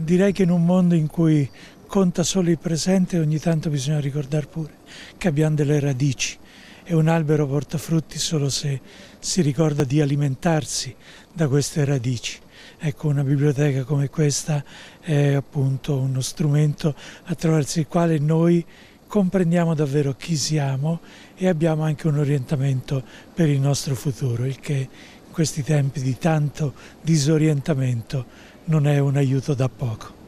direi che in un mondo in cui conta solo il presente, ogni tanto bisogna ricordare pure che abbiamo delle radici e un albero porta frutti solo se si ricorda di alimentarsi da queste radici. Ecco, una biblioteca come questa è appunto uno strumento attraverso il quale noi comprendiamo davvero chi siamo e abbiamo anche un orientamento per il nostro futuro, il che in questi tempi di tanto disorientamento non è un aiuto da poco.